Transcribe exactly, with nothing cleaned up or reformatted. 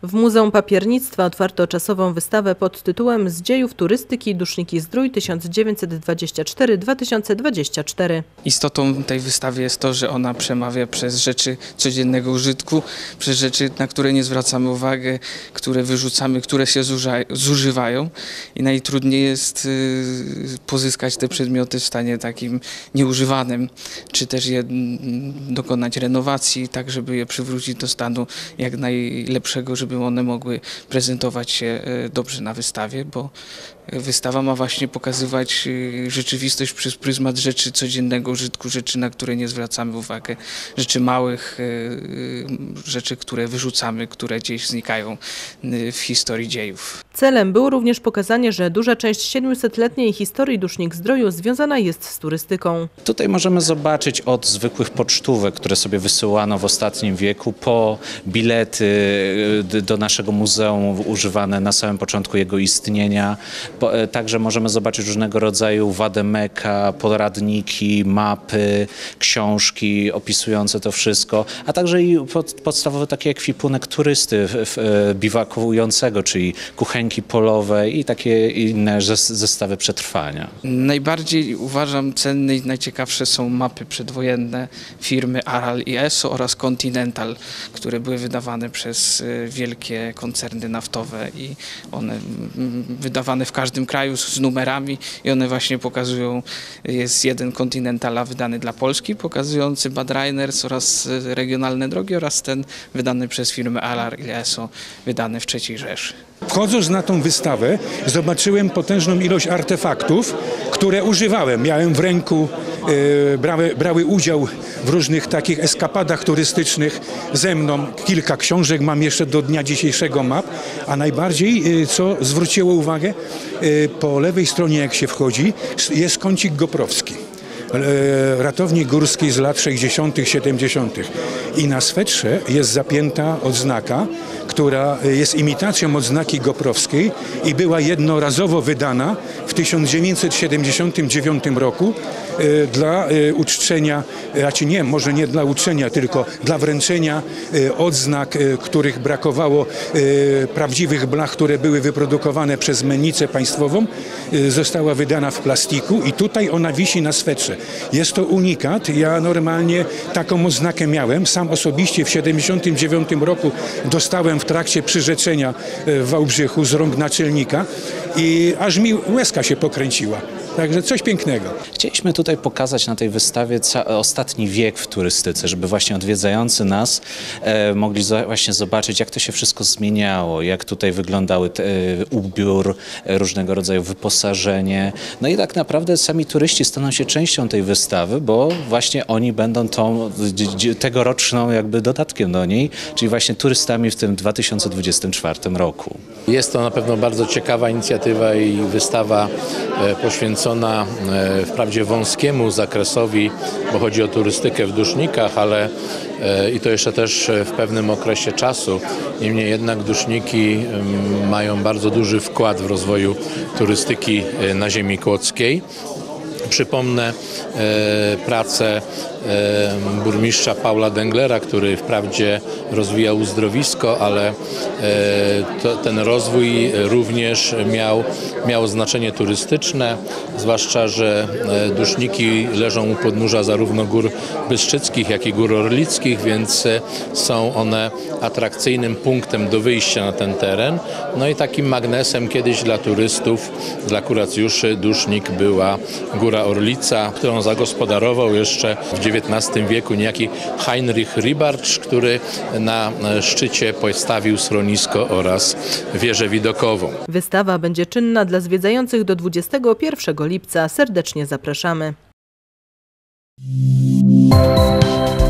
W Muzeum Papiernictwa otwarto czasową wystawę pod tytułem Z dziejów turystyki Duszniki-Zdrój tysiąc dziewięćset dwadzieścia cztery do dwa tysiące dwadzieścia cztery. Istotą tej wystawy jest to, że ona przemawia przez rzeczy codziennego użytku, przez rzeczy, na które nie zwracamy uwagi, które wyrzucamy, które się zużywają i najtrudniej jest pozyskać te przedmioty w stanie takim nieużywanym, czy też je dokonać renowacji, tak żeby je przywrócić do stanu jak najlepszego, żeby one mogły prezentować się dobrze na wystawie, bo wystawa ma właśnie pokazywać rzeczywistość przez pryzmat rzeczy codziennego użytku, rzeczy, na które nie zwracamy uwagi, rzeczy małych, rzeczy, które wyrzucamy, które gdzieś znikają w historii dziejów. Celem było również pokazanie, że duża część siedmiusetletniej historii Dusznik-Zdroju związana jest z turystyką. Tutaj możemy zobaczyć od zwykłych pocztówek, które sobie wysyłano w ostatnim wieku, po bilety do naszego muzeum używane na samym początku jego istnienia. Także możemy zobaczyć różnego rodzaju wademeka, poradniki, mapy, książki opisujące to wszystko, a także i pod, podstawowy taki ekwipunek turysty biwakującego, czyli kuchenki polowe i takie inne zestawy przetrwania. Najbardziej uważam cenne i najciekawsze są mapy przedwojenne firmy Aral i Esso oraz Continental, które były wydawane przez wielkie koncerny naftowe i one wydawane w każdym kraju z numerami i one właśnie pokazują, jest jeden Continentala wydany dla Polski, pokazujący Badliners oraz regionalne drogi oraz ten wydany przez firmę Aral i Esso, wydany w trzeciej Rzeszy. Wchodząc na tą wystawę, zobaczyłem potężną ilość artefaktów, które używałem. Miałem w ręku, e, brały, brały udział w różnych takich eskapadach turystycznych ze mną. Kilka książek mam jeszcze do dnia dzisiejszego map, a najbardziej, e, co zwróciło uwagę, e, po lewej stronie jak się wchodzi, jest kącik goprowski. Ratownik górski z lat sześćdziesiątych, siedemdziesiątych. I na swetrze jest zapięta odznaka, która jest imitacją odznaki goprowskiej i była jednorazowo wydana w tysiąc dziewięćset siedemdziesiątym dziewiątym roku dla uczczenia, znaczy nie, może nie dla uczczenia, tylko dla wręczenia odznak, których brakowało, prawdziwych blach, które były wyprodukowane przez mennicę państwową, została wydana w plastiku i tutaj ona wisi na swetrze. Jest to unikat. Ja normalnie taką oznakę miałem. Sam osobiście w siedemdziesiątym dziewiątym roku dostałem w trakcie przyrzeczenia w Wałbrzychu z rąk naczelnika i aż mi łezka się pokręciła. Także coś pięknego. Chcieliśmy tutaj pokazać na tej wystawie ostatni wiek w turystyce, żeby właśnie odwiedzający nas e, mogli za, właśnie zobaczyć, jak to się wszystko zmieniało, jak tutaj wyglądały te, e, ubiór, e, różnego rodzaju wyposażenie. No i tak naprawdę sami turyści staną się częścią tej wystawy, bo właśnie oni będą tą tegoroczną jakby dodatkiem do niej, czyli właśnie turystami w tym dwa tysiące dwudziestym czwartym roku. Jest to na pewno bardzo ciekawa inicjatywa i wystawa e, poświęcona wprawdzie wąskiemu zakresowi, bo chodzi o turystykę w Dusznikach, ale i to jeszcze też w pewnym okresie czasu. Niemniej jednak Duszniki mają bardzo duży wkład w rozwoju turystyki na ziemi kłodzkiej. Przypomnę e, pracę e, burmistrza Paula Denglera, który wprawdzie rozwijał uzdrowisko, ale e, to, ten rozwój również miał, miał znaczenie turystyczne, zwłaszcza że e, Duszniki leżą u podnóża zarówno gór Bystrzyckich, jak i gór Orlickich, więc e, są one atrakcyjnym punktem do wyjścia na ten teren. No i takim magnesem kiedyś dla turystów, dla kuracjuszy Dusznik była góra Orlica, którą zagospodarował jeszcze w dziewiętnastym wieku niejaki Heinrich Ribarcz, który na szczycie postawił schronisko oraz wieżę widokową. Wystawa będzie czynna dla zwiedzających do dwudziestego pierwszego lipca. Serdecznie zapraszamy.